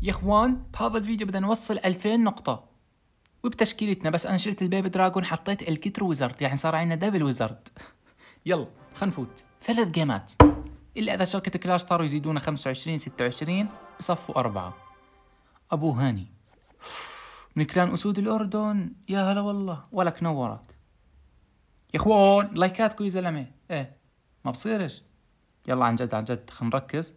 يا اخوان بهذا الفيديو بدنا نوصل 2000 نقطة وبتشكيلتنا، بس انا شلت البيبي دراجون حطيت الكتر ويزرد، يعني صار عندنا دبل ويزرد. يلا خلينا نفوت 3 جيمات، الا اذا شركة كلاش صاروا يزيدونا 25 26 بصفوا 4. ابو هاني من كلان اسود الاردن، يا هلا والله، ولك نورت. يا اخوان لايكاتكم يا زلمة، ايه ما بصيرش. يلا عن جد عن جد خلينا نركز.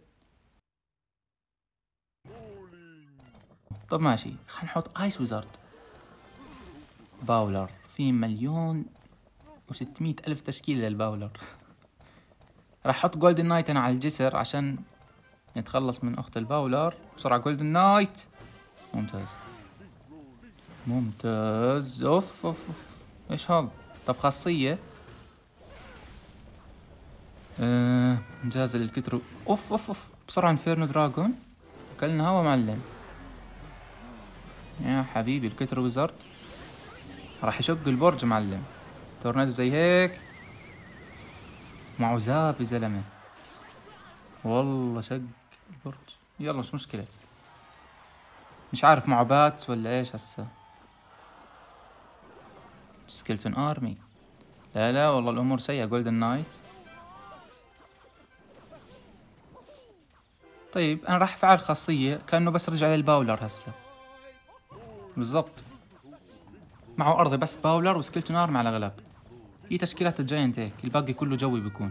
طب ماشي خلينا نحط ايس ويزرد. باولر في 1,600,000 تشكيلة للباولر. راح احط جولدن نايت انا على الجسر عشان نتخلص من اخت الباولر بسرعة. جولدن نايت ممتاز ممتاز. اوف اوف اوف، ايش هذا؟ طب خاصية جاز للكترو. اوف اوف اوف، بسرعة انفيرنو دراجون. كلنا هوا معلم يا حبيبي. الكترو ويزارد راح يشق البرج معلم. تورنادو زي هيك معه زاب يا زلمة، والله شق البرج. يلا مش مشكلة، مش عارف معه باتس ولا ايش هسه. سكيلتون ارمي، لا لا والله الامور سيئة. جولدن نايت. طيب انا راح افعل خاصية كأنه بس رجع للباولر هسه بالضبط. معه ارضي بس باولر وسكيلتون ارمي على الاغلب. هي تشكيلات الجاينت هيك، الباقي كله جوي بيكون.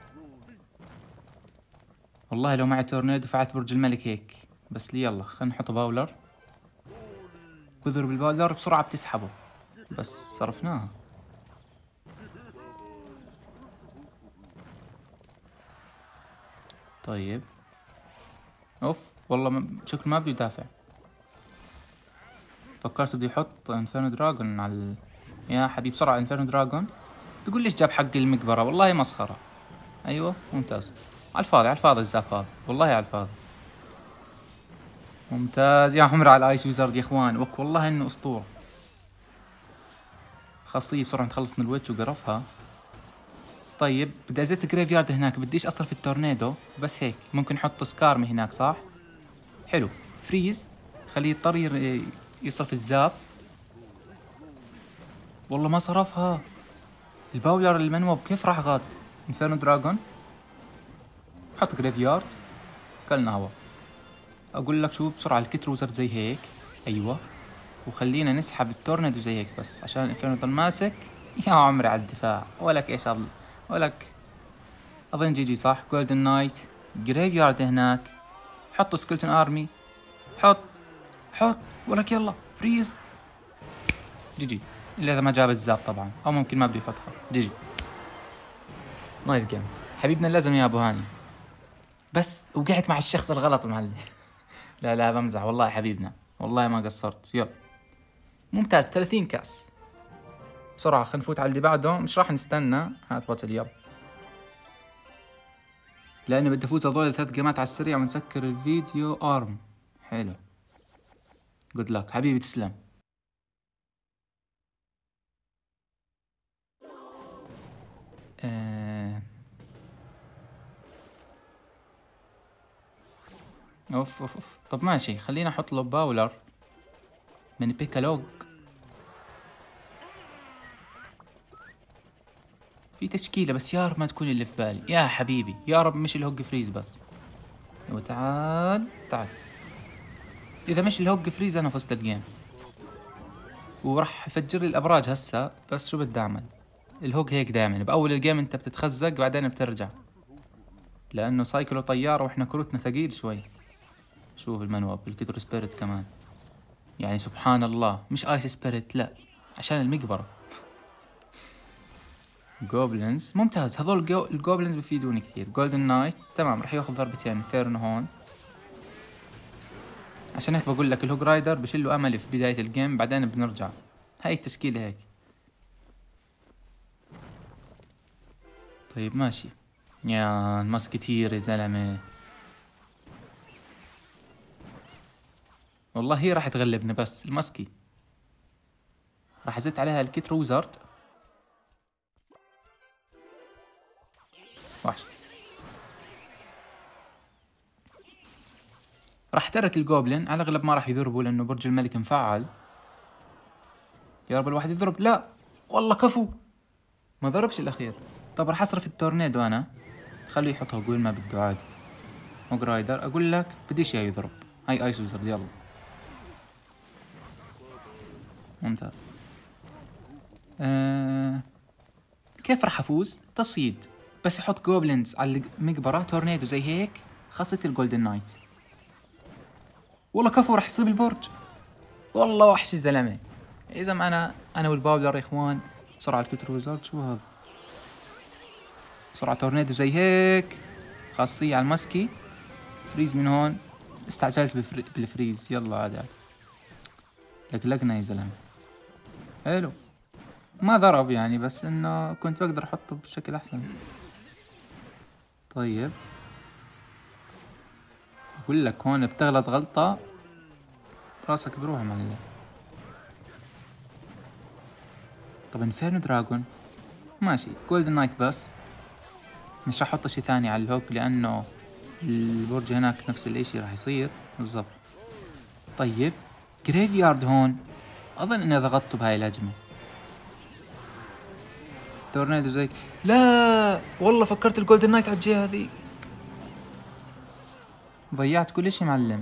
والله لو معي تورنيدو فعلت برج الملك هيك، بس لي يلا خلينا نحط باولر. بضرب الباولر بسرعة بتسحبه، بس صرفناها. طيب اوف والله شكله ما بده يدافع. فكرت بده يحط انفيرنو دراجون على يا حبيب بسرعة انفيرنو دراجون. تقول ليش جاب حق المقبرة؟ والله مسخرة. ايوه ممتاز. على الفاضي على الفاضي الزاف هذا، والله على الفاضي. ممتاز يا حمر على الايس ويزارد يا اخوان، وك والله انه اسطورة. خاصية بسرعة نتخلص من الويتش وقرفها. طيب بدي ازت جريف يارد هناك، بديش اصرف التورنيدو، بس هيك ممكن نحط سكارمي هناك صح؟ حلو. فريز خليه يضطر يصرف الزاب. والله ما صرفها. الباولر المنوب كيف راح غاد؟ انفيرنو دراجون. حط جريف يارد. كلنا هوا. اقول لك شو بسرعة الكتر وزر زي هيك. ايوه، وخلينا نسحب التورنيدو زي هيك بس عشان الانفيرنو يضل ماسك. يا عمري على الدفاع، ولك ايش الله، ولك اظن جي جي صح. جولدن نايت جريف يارد هناك. حطوا سكلتون ارمي. حط حط ولك يلا فريز. جي جي، الا اذا ما جاب الزاب طبعا، او ممكن ما بده يحطها. جي جي نايس جيم حبيبنا اللازم يا ابو هاني. بس وقعت مع الشخص الغلط معلم. لا لا بمزح والله حبيبنا، والله ما قصرت. يلا ممتاز 30 كاس. بسرعة خلينا نفوت على اللي بعده، مش راح نستنى. هات بطل يلا، لاني بدي افوز هذول الثلاث جيمات على السريع ونسكر الفيديو. ارم حلو. جود لك حبيبي تسلم. آه... اوف اوف اوف. طب ماشي خلينا احط له باولر من بيكالوج. في تشكيلة بس يا رب ما تكون اللي في بالي يا حبيبي، يا رب مش الهوج فريز بس. وتعال تعال، اذا مش الهوج فريز انا فزت الجيم. وراح يفجر لي الابراج هسا، بس شو بدي اعمل؟ الهوج هيك دائما باول الجيم انت بتتخزق بعدين بترجع، لانه سايكلو طيارة واحنا كروتنا ثقيل شوي. شوف المنوب الكتر سبيريت كمان، يعني سبحان الله مش ايس سبيريت لا، عشان المقبرة. جوبلينز ممتاز، هذول الجوبلينز بفيدوني كثير. جولدن نايت تمام، راح ياخذ ضربتين ثيرن هون. عشان هيك بقول لك الهوج رايدر بشيله املي في بداية الجيم، بعدين بنرجع. هاي التشكيلة هيك. طيب ماشي. يا الماس كتير يا زلمة، والله هي راح تغلبنا بس الماسكي. راح ازت عليها الكيت روزارد. وحش. راح ترك الجوبلين، على الأغلب ما راح يضربوا لأنه برج الملك مفعل. يا رب الواحد يضرب. لا والله كفو، ما ضربش الأخير. طب راح أصرف التورنيدو أنا، خليه يحطها وين ما بده عادي. هوج رايدر أقول لك بديش إياه يضرب. هاي آيس ويزرد يلا. ممتاز. كيف راح أفوز؟ تصيد، بس يحط جوبلينز على المقبرة تورنيدو زي هيك، خاصة الجولدن نايت. والله كفو راح يصيب البرج. والله وحش الزلمة. إذا ما أنا والباولر يا إخوان. بسرعة الكتر ويزارد. شو هذا؟ بسرعة تورنيدو زي هيك، خاصية على المسكي. فريز من هون. استعجلت بالفريز. يلا عادي عادي. لقلقنا يا زلمة. حلو. ما ضرب يعني، بس إنه كنت بقدر أحطه بشكل أحسن. طيب أقول لك هون بتغلط غلطة راسك بروح يا معلم. طب انفيرنو دراجون ماشي. جولدن نايت بس، مش راح احط اشي ثاني على الهوك لانه البرج هناك نفس الاشي راح يصير بالضبط. طيب جريف يارد هون، اظن اني ضغطته بهاي الهجمة. تورنيدو زي لا والله فكرت الجولدن نايت على الجهة هذي، ضيعت كل اشي معلم.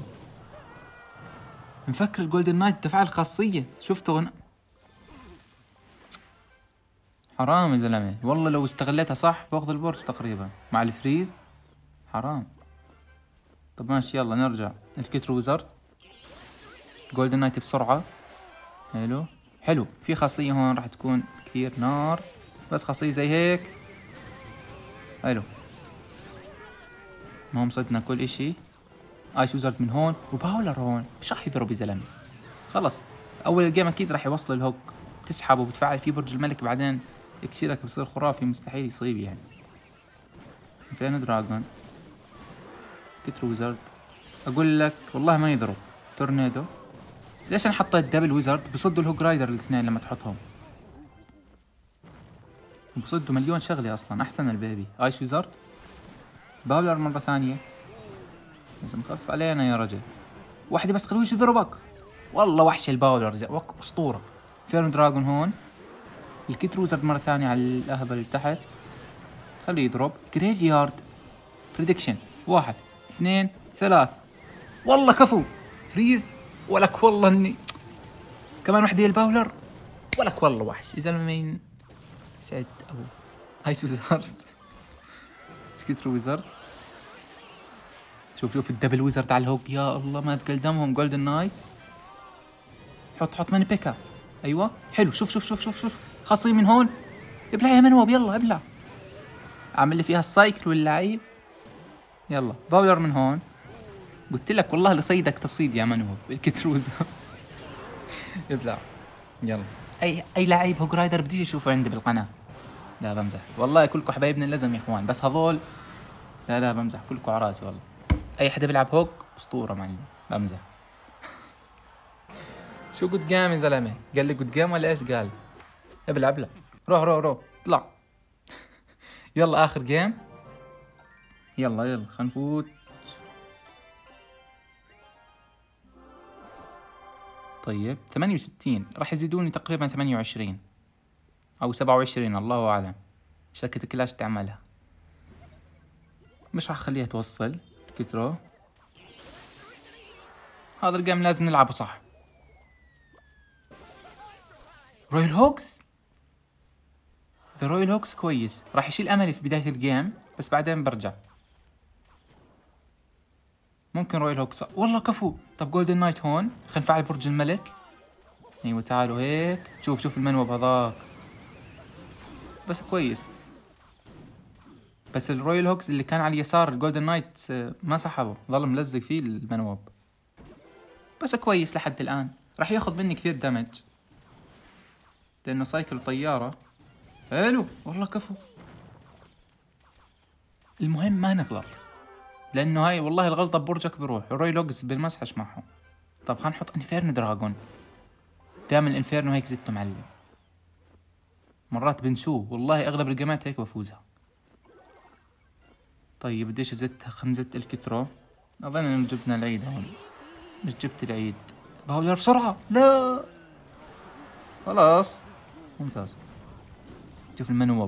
مفكر الجولدن نايت تفعل خاصية، شفته هنا. حرام يا زلمة، والله لو استغليتها صح باخذ البرج تقريبا مع الفريز. حرام. طب ماشي يلا نرجع. الكترو ويزارد جولدن نايت بسرعة. حلو حلو. في خاصية هون راح تكون كثير نار، بس خاصية زي هيك. حلو. ما هم صدنا كل اشي. ايس ويزارد من هون وباولر هون، مش راح يضرب يا زلمة. خلص اول الجيم اكيد راح يوصل الهوك، بتسحب وبتفعل فيه برج الملك، بعدين اكسيرك بصير خرافي، مستحيل يصيب يعني. فين دراجون؟ كترو ويزارد اقول لك والله ما يضرب. تورنيدو. ليش انا حطيت دبل ويزارد؟ بصدوا الهوك رايدر الاثنين لما تحطهم، بصدوا مليون شغلة اصلا، احسن من البيبي. ايس ويزارد. باولر مرة ثانية. لازم خف علينا يا رجل. واحدة بس خلوش يضربك. والله وحش الباولر زي اسطورة. فيرن دراجون هون. الكيت روزرد مرة ثانية على الاهبل اللي تحت، خليه يضرب. جريف يارد. بريدكشن 1 2 3. والله كفو. فريز. ولك والله اني كمان وحدة الباولر. ولك والله وحش يا زلمة. سعد ابو هايس ويزارد. الكيت ويزارد. شوف الدبل ويزرد على الهوك. يا الله ما اثقل دمهم. جولدن نايت. حط ماني بيكا. ايوه حلو. شوف خاصية من هون. ابلع يا منوب يلا ابلع. عامل لي فيها السايكل واللعيب. يلا باولر من هون. قلت لك والله لصيدك تصيد يا منوب الكتروزة. ابلع يلا. اي لعيب هوك رايدر بديش اشوفه عندي بالقناة. لا بمزح والله، كلكم حبايبنا اللزم يا اخوان، بس هذول لا بمزح، كلكم عراسي والله. اي حدا بيلعب هوك اسطورة معلم، بمزح. شو قد قام يا زلمه؟ قال لي قد قام ولا ايش قال؟ ابلع روح اطلع. يلا اخر جيم. يلا خلينا نفوت. طيب 68 راح يزيدوني تقريبا 28 او 27 الله اعلم. شركة كلاش تعملها. مش راح اخليها توصل كترو. هذا الجيم لازم نلعبه صح. رويال هوكس. ذا رويال هوكس كويس، راح يشيل املي في بداية الجيم بس بعدين برجع. ممكن رويال هوكس والله كفو. طب جولدن نايت هون، خلينا نفعل برج الملك. ايوه تعالوا هيك. شوف المنوب هذاك، بس كويس. بس الرويال هوكس اللي كان على اليسار الجولدن نايت ما سحبه، ظل ملزق فيه المنوب. بس كويس لحد الان. راح ياخذ مني كثير دمج لانه سايكل طيارة. حلو والله كفو. المهم ما نغلط، لانه هاي والله الغلطة ببرجك بروح. الرويال هوكس بالمسحش معهم. طب خلينا نحط انفيرنو دراجون. دائما الانفيرنو هيك زدته معلم، مرات بنسوه والله. اغلب الجيمات هيك بفوزها. طيب بديش ازتها. خمسة الكترو. اظن ان جبنا العيد هون. مش جبت العيد. باولر بسرعة. لا خلاص ممتاز. شوف المنوب.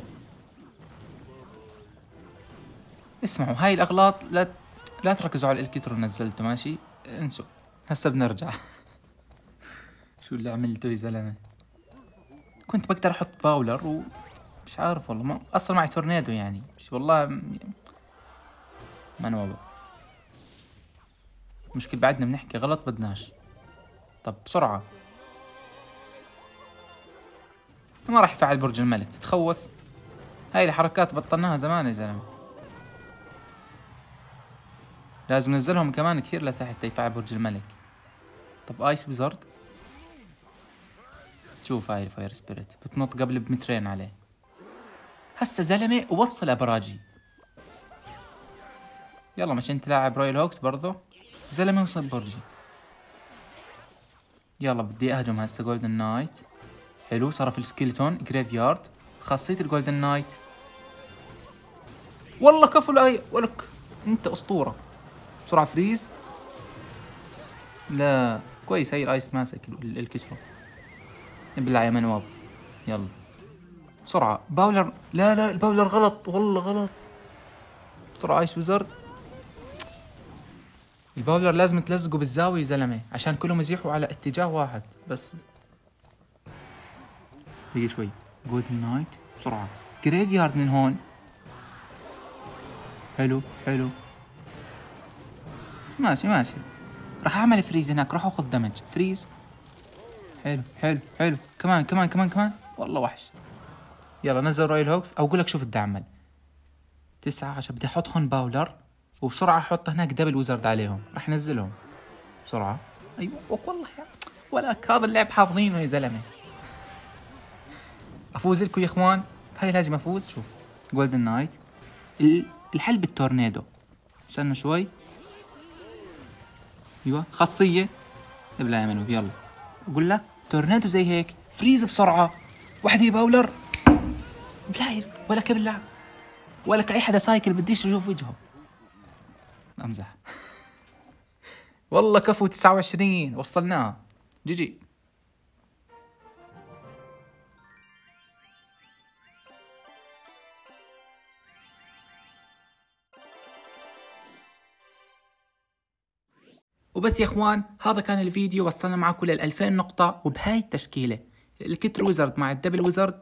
اسمعوا هاي الاغلاط لا تركزوا على الالكترو نزلته ماشي. انسوا. هسه بنرجع. شو اللي عملته يا زلمة. كنت بقدر احط باولر ومش عارف والله. ما اصلا معي تورنيدو يعني مش والله منوب. مشكلة بعدنا بنحكي غلط بدناش. طب بسرعة. ما راح يفعل برج الملك تتخوف. هاي الحركات بطلناها زمان يا زلمة. لازم ننزلهم كمان كثير لتحت يفعل برج الملك. طب ايس ويزارد. شوف هاي الفاير سبيريت بتنط قبل بمترين عليه. هسه زلمة ووصل ابراجي. يلا مش انت لاعب رويال هوكس برضو. زلمة وصل برجي. يلا بدي اهجم هسه جولدن نايت. حلو صرف السكيلتون جريف يارد. خاصية الجولدن نايت. والله كفو الآية ولك. انت اسطورة. بسرعة فريز. لا كويس هاي الايس ماسك الكسرة. ابلع يا منواب. يلا بسرعة باولر. لا الباولر غلط والله غلط. بسرعة ايس ويزرد. الباولر لازم تلزقه بالزاوية يا زلمة عشان كلهم يزيحوا على اتجاه واحد بس. دقيقة شوي. جولدن نايت بسرعة. جريف يارد من هون. حلو ماشي. راح اعمل فريز هناك. راح اخذ دمج فريز. حلو كمان والله وحش. يلا نزل رويال هوكس او اقول لك شوف بدي اعمل 9 عشان بدي احط هون باولر وبسرعة احط هناك دبل ويزرد عليهم. راح نزلهم بسرعة. ايوه والله ولك هذا اللعب حافظينه يا زلمة. افوز لكم يا اخوان. هاي لازم افوز. شوف جولدن نايت. الحل بالتورنيدو. استنى شوي. ايوه خاصية. ابلع يا منوب يلا. اقول لك تورنيدو زي هيك فريز بسرعة. وحدة باولر. بلايز ولك ابلع. ولك اي حدا سايكل بديش اشوف وجهه. امزح. والله كفو 29 وصلناها. جي. وبس يا اخوان هذا كان الفيديو. وصلنا معكم لل 2000 نقطة وبهاي التشكيلة. الكتر ويزرد مع الدبل ويزرد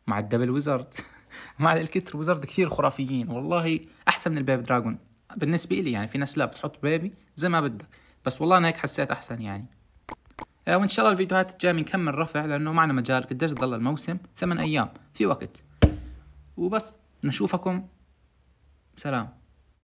مع الكتر ويزرد كثير خرافيين والله. احسن من البيبي دراجون بالنسبة لي يعني. في ناس لا بتحط بيبي زي ما بدك بس والله انا هيك حسيت احسن يعني. وان شاء الله الفيديوهات الجاية بنكمل رفع لانه معنا مجال. قديش ضل الموسم 8 ايام في وقت. وبس نشوفكم. سلام.